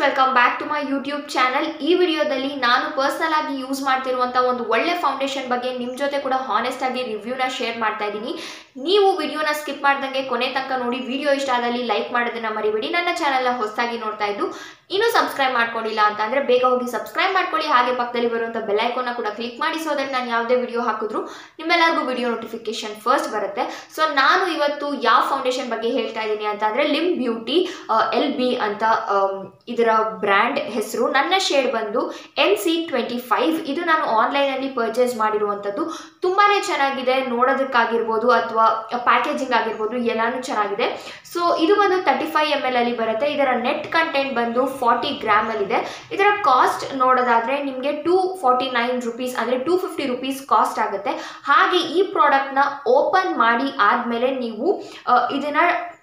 Welcome back to my YouTube channel. ಈ ವಿಡಿಯೋದಲ್ಲಿ ನಾನು ಪರ್ಸನಲ್ ಆಗಿ ಯೂಸ್ ಮಾಡ್ತಿರುವಂಥ ಒಂದು ಒಳ್ಳೆ ಫೌಂಡೇಶನ್ ಬಗ್ಗೆ ನಿಮ್ಮ ಜೊತೆ ಕೂಡ ಹಾನೆಸ್ಟ್ ಆಗಿ ರಿವ್ಯೂನ ಶೇರ್ ಮಾಡ್ತಾ ಇದ್ದೀನಿ. ನೀವು ವಿಡಿಯೋನ ಸ್ಕಿಪ್ ಮಾಡ್ದಂಗೆ ಕೊನೆ ತನಕ ನೋಡಿ. ವಿಡಿಯೋ ಇಷ್ಟ ಆದಲ್ಲಿ ಲೈಕ್ ಮಾಡೋದನ್ನ ಮರಿಬೇಡಿ. ನನ್ನ ಚಾನಲ್ನ ಹೊಸದಾಗಿ ನೋಡ್ತಾ ಇದ್ದು ಇನ್ನೂ ಸಬ್ಸ್ಕ್ರೈಬ್ ಮಾಡ್ಕೊಂಡಿಲ್ಲ ಅಂತಂದ್ರೆ ಬೇಗ ಹೋಗಿ ಸಬ್ಸ್ಕ್ರೈಬ್ ಮಾಡ್ಕೊಳ್ಳಿ. ಹಾಗೆ ಪಕ್ಕದಲ್ಲಿ ಬರುವಂಥ ಬೆಲ್ ಐಕಾನ್ನ ಕೂಡ ಕ್ಲಿಕ್ ಮಾಡಿ, ಸೊ ದಟ್ ನಾನು ಯಾವುದೇ ವಿಡಿಯೋ ಹಾಕಿದ್ರು ನಿಮ್ಮೆಲ್ಲರಿಗೂ ವಿಡಿಯೋ ನೋಟಿಫಿಕೇಶನ್ ಫಸ್ಟ್ ಬರುತ್ತೆ. ಸೊ ನಾನು ಇವತ್ತು ಯಾವ ಫೌಂಡೇಶನ್ ಬಗ್ಗೆ ಹೇಳ್ತಾ ಇದ್ದೀನಿ ಅಂತಂದ್ರೆ ಲಿಮ್ ಬ್ಯೂಟಿ LB ಅಂತ ಇದರ ಬ್ರ್ಯಾಂಡ್ ಹೆಸರು. ನನ್ನ ಶೇಡ್ ಬಂದು NC25. ಇದು ನಾನು ಆನ್ಲೈನಲ್ಲಿ ಪರ್ಚೇಸ್ ಮಾಡಿರುವಂಥದ್ದು. ತುಂಬಾನೇ ಚೆನ್ನಾಗಿದೆ, ನೋಡೋದಕ್ಕಾಗಿರ್ಬೋದು ಅಥವಾ ಪ್ಯಾಕೇಜಿಂಗ್ ಆಗಿರ್ಬೋದು ಎಲ್ಲಾನು ಚೆನ್ನಾಗಿದೆ. ಸೊ ಇದು ಬಂದು 35 ml ಅಲ್ಲಿ ಬರುತ್ತೆ. ಇದರ ನೆಟ್ ಕಂಟೆಂಟ್ ಬಂದು 40 ಗ್ರಾಮ್ ಅಲ್ಲಿದೆ. ಇದರ ಕಾಸ್ಟ್ ನೋಡೋದಾದ್ರೆ ನಿಮಗೆ 249 ರೂಪೀಸ್ ಅಂದರೆ 250 ರೂಪೀಸ್ ಕಾಸ್ಟ್ ಆಗುತ್ತೆ. ಹಾಗೆ ಈ ಪ್ರಾಡಕ್ಟ್ನ ಓಪನ್ ಮಾಡಿ ಆದಮೇಲೆ ನೀವು ಇದನ್ನ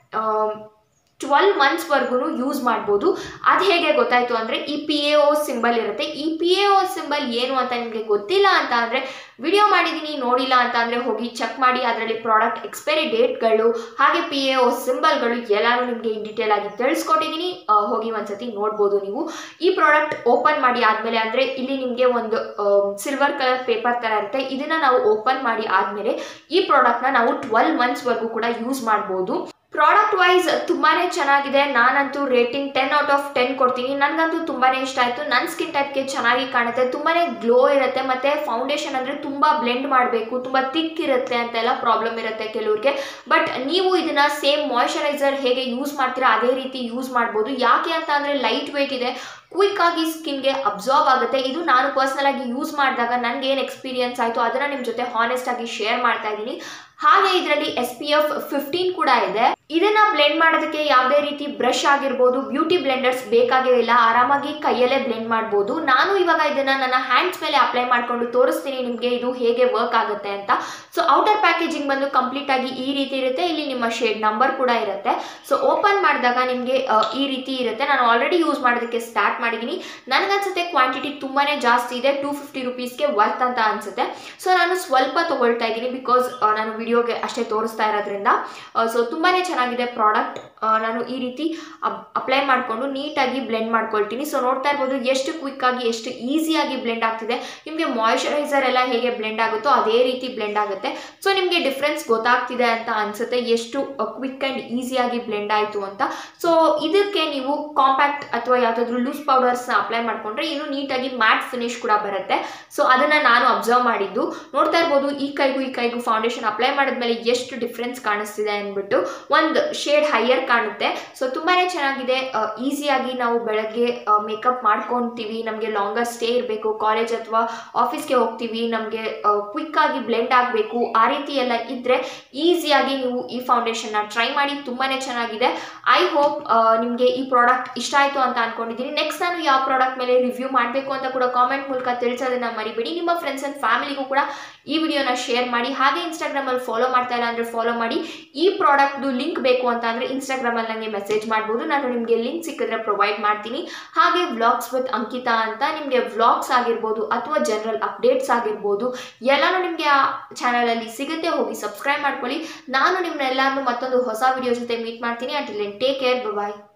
12 ಮಂತ್ಸ್ವರೆಗೂ ಯೂಸ್ ಮಾಡ್ಬೋದು. ಅದು ಹೇಗೆ ಗೊತ್ತಾಯಿತು ಅಂದರೆ ಈ PAO ಸಿಂಬಲ್ ಇರುತ್ತೆ. ಈ PAO ಸಿಂಬಲ್ ಏನು ಅಂತ ನಿಮಗೆ ಗೊತ್ತಿಲ್ಲ ಅಂತ ಅಂದರೆ ವಿಡಿಯೋ ಮಾಡಿದ್ದೀನಿ, ನೋಡಿಲ್ಲ ಅಂತ ಅಂದರೆ ಹೋಗಿ ಚೆಕ್ ಮಾಡಿ. ಅದರಲ್ಲಿ ಪ್ರಾಡಕ್ಟ್ ಎಕ್ಸ್ಪೈರಿ ಡೇಟ್ಗಳು ಹಾಗೆ PAO ಸಿಂಬಲ್ಗಳು ಎಲ್ಲಾನು ನಿಮಗೆ ಇನ್ ಡೀಟೇಲ್ ಆಗಿ ತಿಳಿಸ್ಕೊಟ್ಟಿದ್ದೀನಿ. ಹೋಗಿ ಒಂದ್ಸತಿ ನೋಡ್ಬೋದು ನೀವು. ಈ ಪ್ರಾಡಕ್ಟ್ ಓಪನ್ ಮಾಡಿ ಆದಮೇಲೆ ಅಂದರೆ ಇಲ್ಲಿ ನಿಮಗೆ ಒಂದು ಸಿಲ್ವರ್ ಕಲರ್ ಪೇಪರ್ ಥರ ಇರುತ್ತೆ. ಇದನ್ನು ನಾವು ಓಪನ್ ಮಾಡಿ ಆದಮೇಲೆ ಈ ಪ್ರಾಡಕ್ಟ್ನ ನಾವು 12 ಮಂತ್ಸ್ವರೆಗೂ ಕೂಡ ಯೂಸ್ ಮಾಡ್ಬೋದು. ಪ್ರಾಡಕ್ಟ್ ವೈಸ್ ತುಂಬಾನೇ ಚೆನ್ನಾಗಿದೆ. ನಾನಂತೂ ರೇಟಿಂಗ್ 10 ಔಟ್ ಆಫ್ 10 ಕೊಡ್ತೀನಿ. ನನಗಂತೂ ತುಂಬಾನೇ ಇಷ್ಟ ಆಯಿತು. ನನ್ನ ಸ್ಕಿನ್ ಟೈಪ್ಗೆ ಚೆನ್ನಾಗಿ ಕಾಣುತ್ತೆ, ತುಂಬಾನೇ ಗ್ಲೋ ಇರುತ್ತೆ. ಮತ್ತು ಫೌಂಡೇಶನ್ ಅಂದರೆ ತುಂಬ ಬ್ಲೆಂಡ್ ಮಾಡಬೇಕು, ತುಂಬ ಥಿಕ್ ಇರುತ್ತೆ ಅಂತೆಲ್ಲ ಪ್ರಾಬ್ಲಮ್ ಇರುತ್ತೆ ಕೆಲವ್ರಿಗೆ. ಬಟ್ ನೀವು ಇದನ್ನು ಸೇಮ್ ಮಾಯ್ಶ್ಚರೈಸರ್ ಹೇಗೆ ಯೂಸ್ ಮಾಡ್ತೀರಾ ಅದೇ ರೀತಿ ಯೂಸ್ ಮಾಡ್ಬೋದು. ಯಾಕೆ ಅಂತ ಅಂದರೆ ಲೈಟ್ ವೆಯ್ಟ್ ಇದೆ, ಕ್ವಿಕ್ ಆಗಿ ಸ್ಕಿನ್ಗೆ ಅಬ್ಸಾರ್ಬ್ ಆಗುತ್ತೆ. ಇದು ನಾನು ಪರ್ಸನಲ್ ಆಗಿ ಯೂಸ್ ಮಾಡಿದಾಗ ನನಗೆ ಏನು ಎಕ್ಸ್ಪೀರಿಯನ್ಸ್ ಆಯಿತು ಅದನ್ನು ನಿಮ್ಮ ಜೊತೆ ಹಾನೆಸ್ಟ್ ಆಗಿ ಶೇರ್ ಮಾಡ್ತಾ ಇದ್ದೀನಿ. ಹಾಗೆ ಇದರಲ್ಲಿ SPF 15 ಕೂಡ ಇದೆ. ಇದನ್ನ ಬ್ಲೆಂಡ್ ಮಾಡೋದಕ್ಕೆ ಯಾವುದೇ ರೀತಿ ಬ್ರಷ್ ಆಗಿರ್ಬೋದು, ಬ್ಯೂಟಿ ಬ್ಲೆಂಡರ್ಸ್ ಬೇಕಾಗೇ ಇಲ್ಲ. ಆರಾಮಾಗಿ ಕೈಯಲ್ಲೇ ಬ್ಲೆಂಡ್ ಮಾಡ್ಬೋದು. ನಾನು ಇವಾಗ ಇದನ್ನ ನನ್ನ ಹ್ಯಾಂಡ್ಸ್ ಮೇಲೆ ಅಪ್ಲೈ ಮಾಡ್ಕೊಂಡು ತೋರಿಸ್ತೀನಿ ನಿಮಗೆ ಇದು ಹೇಗೆ ವರ್ಕ್ ಆಗುತ್ತೆ ಅಂತ. ಸೊ ಔಟರ್ ಪ್ಯಾಕೇಜಿಂಗ್ ಬಂದು ಕಂಪ್ಲೀಟ್ ಆಗಿ ಈ ರೀತಿ ಇರುತ್ತೆ. ಇಲ್ಲಿ ನಿಮ್ಮ ಶೇಡ್ ನಂಬರ್ ಕೂಡ ಇರುತ್ತೆ. ಸೊ ಓಪನ್ ಮಾಡಿದಾಗ ನಿಮಗೆ ಈ ರೀತಿ ಇರುತ್ತೆ. ನಾನು ಆಲ್ರೆಡಿ ಯೂಸ್ ಮಾಡೋದಕ್ಕೆ ಸ್ಟಾರ್ಟ್ ಮಾಡಿದ್ದೀನಿ. ನನಗನ್ಸುತ್ತೆ ಕ್ವಾಂಟಿಟಿ ತುಂಬಾನೇ ಜಾಸ್ತಿ ಇದೆ, 250 ರೂಪೀಸ್ಗೆ ವರ್ತ್ ಅಂತ ಅನ್ಸುತ್ತೆ. ಸೊ ನಾನು ಸ್ವಲ್ಪ ತಗೊಳ್ತಾ ಇದ್ದೀನಿ ಬಿಕಾಸ್ ನಾನು ವಿಡಿಯೋಗೆ ಅಷ್ಟೇ ತೋರಿಸ್ತಾ ಇರೋದ್ರಿಂದ. ಸೊ ತುಂಬಾನೇ ಚೆನ್ನಾಗಿದೆ ಪ್ರಾಡಕ್ಟ್. ನಾನು ಈ ರೀತಿ ಅಪ್ಲೈ ಮಾಡಿಕೊಂಡು ನೀಟಾಗಿ ಬ್ಲೆಂಡ್ ಮಾಡ್ಕೊಳ್ತೀನಿ. ಸೊ ನೋಡ್ತಾ ಇರ್ಬೋದು ಎಷ್ಟು ಕ್ವಿಕ್ ಆಗಿ ಎಷ್ಟು ಈಸಿಯಾಗಿ ಬ್ಲೆಂಡ್ ಆಗ್ತಿದೆ. ನಿಮಗೆ ಮಾಯ್ಶ್ಚರೈಸರ್ ಎಲ್ಲ ಹೇಗೆ ಬ್ಲೆಂಡ್ ಆಗುತ್ತೋ ಅದೇ ರೀತಿ ಬ್ಲೆಂಡ್ ಆಗುತ್ತೆ. ಸೊ ನಿಮಗೆ ಡಿಫ್ರೆನ್ಸ್ ಗೊತ್ತಾಗ್ತಿದೆ ಅಂತ ಅನ್ಸುತ್ತೆ ಎಷ್ಟು ಕ್ವಿಕ್ ಆ್ಯಂಡ್ ಈಸಿಯಾಗಿ ಬ್ಲೆಂಡ್ ಆಯಿತು ಅಂತ. ಸೊ ಇದಕ್ಕೆ ನೀವು ಕಾಂಪ್ಯಾಕ್ಟ್ ಅಥವಾ ಯಾವುದಾದ್ರೂ ಲೂಸ್ ಪೌಡರ್ಸ್ನ ಅಪ್ಲೈ ಮಾಡಿಕೊಂಡ್ರೆ ಇನ್ನೂ ನೀಟಾಗಿ ಮ್ಯಾಟ್ ಫಿನಿಶ್ ಕೂಡ ಬರುತ್ತೆ. ಸೊ ಅದನ್ನು ನಾನು ಅಬ್ಸರ್ವ್ ಮಾಡಿದ್ದು. ನೋಡ್ತಾ ಇರ್ಬೋದು ಈ ಕೈಗೂ ಫೌಂಡೇಶನ್ ಅಪ್ಲೈ ಮಾಡಿದ್ಮೇಲೆ ಎಷ್ಟು ಡಿಫ್ರೆನ್ಸ್ ಕಾಣಿಸ್ತಿದೆ ಅಂದ್ಬಿಟ್ಟು. ಒಂದು ಶೇಡ್ ಹೈಯರ್ ಕಾಣುತ್ತೆ. ಸೊ ತುಂಬಾನೇ ಚೆನ್ನಾಗಿದೆ. ಈಸಿಯಾಗಿ ನಾವು ಬೆಳಗ್ಗೆ ಮೇಕಪ್ ಮಾಡ್ಕೊತೀವಿ, ನಮಗೆ ಲಾಂಗರ್ ಸ್ಟೇ ಇರಬೇಕು, ಕಾಲೇಜ್ ಅಥವಾ ಆಫೀಸ್ಗೆ ಹೋಗ್ತೀವಿ, ನಮಗೆ ಕ್ವಿಕ್ ಆಗಿ ಬ್ಲೆಂಡ್ ಆಗಬೇಕು, ಆ ರೀತಿ ಎಲ್ಲ ಇದ್ದರೆ ಈಸಿಯಾಗಿ ನೀವು ಈ ಫೌಂಡೇಶನ್ನ ಟ್ರೈ ಮಾಡಿ. ತುಂಬಾನೇ ಚೆನ್ನಾಗಿದೆ. ಐ ಹೋಪ್ ನಿಮಗೆ ಈ ಪ್ರಾಡಕ್ಟ್ ಇಷ್ಟ ಆಯಿತು ಅಂತ ಅನ್ಕೊಂಡಿದ್ದೀನಿ. ನೆಕ್ಸ್ಟ್ ನಾನು ಯಾವ ಪ್ರಾಡಕ್ಟ್ ಮೇಲೆ ರಿವ್ಯೂ ಮಾಡಬೇಕು ಅಂತ ಕೂಡ ಕಾಮೆಂಟ್ ಮೂಲಕ ತಿಳಿಸೋದನ್ನ ಮರಿಬೇಡಿ. ನಿಮ್ಮ ಫ್ರೆಂಡ್ಸ್ ಆ್ಯಂಡ್ ಫ್ಯಾಮಿಲಿಗೂ ಕೂಡ ಈ ವಿಡಿಯೋನ ಶೇರ್ ಮಾಡಿ. ಹಾಗೆ ಇನ್ಸ್ಟಾಗ್ರಾಮಲ್ಲಿ ಫಾಲೋ ಮಾಡ್ತಾ ಇಲ್ಲ ಅಂದರೆ ಫಾಲೋ ಮಾಡಿ. ಈ ಪ್ರಾಡಕ್ಟ್ದು ಲಿಂಕ್ ಬೇಕು ಅಂತ ಅಂದರೆ ಇನ್ಸ್ಟಾಗ್ರಾಮಲ್ಲಿ ನನಗೆ ಮೆಸೇಜ್ ಮಾಡ್ಬೋದು. ನಾನು ನಿಮಗೆ ಲಿಂಕ್ ಸಿಕ್ಕಿದ್ರೆ ಪ್ರೊವೈಡ್ ಮಾಡ್ತೀನಿ. ಹಾಗೆ ವ್ಲಾಗ್ಸ್ ವಿತ್ ಅಂಕಿತಾ ಅಂತ ನಿಮಗೆ ವ್ಲಾಗ್ಸ್ ಆಗಿರ್ಬೋದು ಅಥವಾ ಜನರಲ್ ಅಪ್ಡೇಟ್ಸ್ ಆಗಿರ್ಬೋದು ಎಲ್ಲನೂ ನಿಮಗೆ ಆ ಚಾನಲಲ್ಲಿ ಸಿಗುತ್ತೆ. ಹೋಗಿ ಸಬ್ಸ್ಕ್ರೈಬ್ ಮಾಡ್ಕೊಳ್ಳಿ. ನಾನು ನಿಮ್ಮನ್ನೆಲ್ಲರೂ ಮತ್ತೊಂದು ಹೊಸ ವಿಡಿಯೋ ಜೊತೆ ಮೀಟ್ ಮಾಡ್ತೀನಿ. ಅಂಟಿಲ್ ದೆನ್ ಟೇಕ್ ಕೇರ್, ಬಾಯ್.